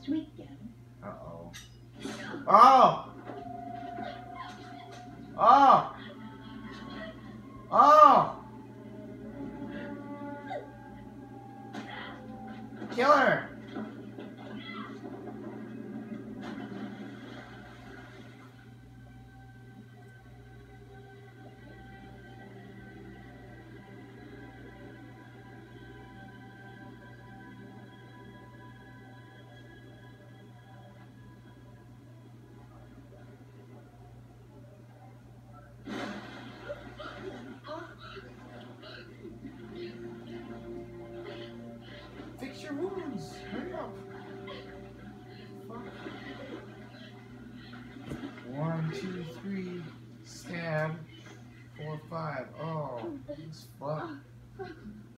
Uh-oh. Oh! Oh! Oh! Kill her! Fix your wounds! Hurry up! Fuck. 1, 2, 3, stab. 4, 5. Oh, this fuck.